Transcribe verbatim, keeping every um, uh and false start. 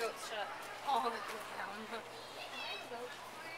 goats shut all the way down. Hi, goat.